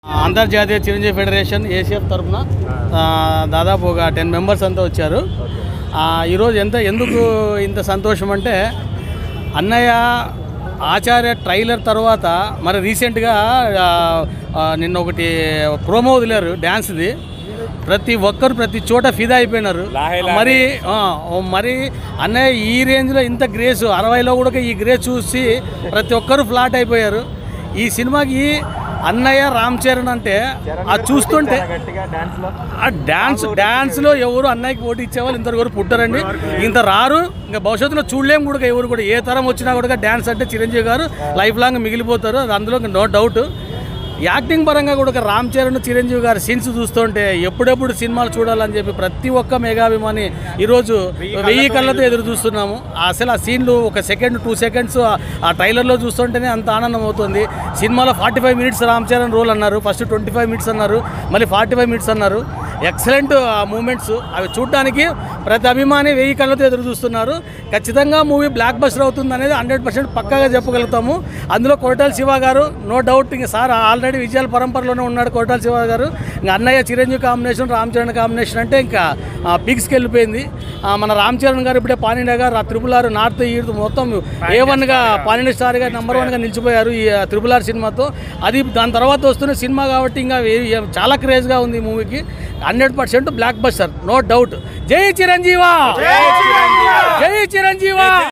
అంతర్జాతీయ Chiranjeevi federation ACF తరఫున దాదాపు ఒక 10 మెంబర్స్ అంతా వచ్చారు. ఈరోజు ఎందుకు ఇంత సంతోషం అంటే అన్నయ్య ఆచార్య ట్రైలర్ తర్వాత మరి రీసెంట్గా నిన్న ఒకటి ప్రోమో వదిలేరు డ్యాన్స్ది. ప్రతి ఒక్కరు ప్రతి చోట ఫిదా అయిపోయినారు. మరి అన్నయ్య ఈ రేంజ్లో ఇంత గ్రేస్ 60లో కూడా ఈ గ్రేస్ చూసి ప్రతి ఒక్కరు ఫ్లాట్ అయిపోయారు. ఈ సినిమాకి అన్నయ్య రామ్ చరణ్ అంటే అది చూస్తుంటే ఆ డ్యాన్స్లో ఎవరు అన్నయ్యకి పోటీ ఇచ్చేవాళ్ళు ఇంతవరకు పుట్టారండి, ఇంత రారు. ఇంకా భవిష్యత్తులో చూడలేము కూడా ఎవరు కూడా. ఏ తరం వచ్చినా కూడా డ్యాన్స్ అంటే చిరంజీవి గారు లైఫ్ లాంగ్ మిగిలిపోతారు, అది అందులో నో డౌట్. యాక్టింగ్ పరంగా కూడా రామ్ చరణ్ చిరంజీవి గారి సీన్స్ చూస్తుంటే ఎప్పుడెప్పుడు సినిమాలు చూడాలని చెప్పి ప్రతి ఒక్క మెగాభిమాని ఈరోజు 1000 కళ్ళతో ఎదురు చూస్తున్నాము. అసలు ఆ సీన్లు 1 సెకండ్ 2 సెకండ్స్ ఆ ట్రైలర్లో చూస్తుంటేనే అంత ఆనందం అవుతుంది. సినిమాలో 45 మినిట్స్ రామ్ చరణ్ రోల్ అన్నారు, ఫస్ట్ 25 మినిట్స్ అన్నారు, మళ్ళీ 45 మినిట్స్ అన్నారు. ఎక్సలెంట్ మూమెంట్స్ అవి చూడడానికి ప్రతి అభిమాని 1000 కళ్ళతో ఎదురు చూస్తున్నారు. ఖచ్చితంగా మూవీ బ్లాక్ బస్టర్ అవుతుంది అనేది 100% పక్కాగా చెప్పగలుగుతాము. అందులో కొరటాల శివ గారు నో డౌట్, ఇంకా సార్ ఆల్రెడీ విజయాల పరంపరలోనే ఉన్నాడు కొరటాల శివ గారు. ఇంకా అన్నయ్య చిరంజీవి కాంబినేషన్, రామ్ చరణ్ కాంబినేషన్ అంటే ఇంకా పిక్స్కి వెళ్ళిపోయింది. మన రామ్ చరణ్ గారు ఇప్పుడే పానిండే గారు RRR నార్త్ ఈస్ట్ మొత్తం A1గా పానిండే స్టార్గా నెంబర్ 1గా నిలిచిపోయారు ఈ RRR సినిమాతో. అది దాని తర్వాత వస్తున్న సినిమా కాబట్టి ఇంకా చాలా క్రేజ్గా ఉంది ఈ మూవీకి. 100% బ్లాక్ బస్టర్ నో డౌట్. జై చిరంజీవా, జై చిరంజీవా.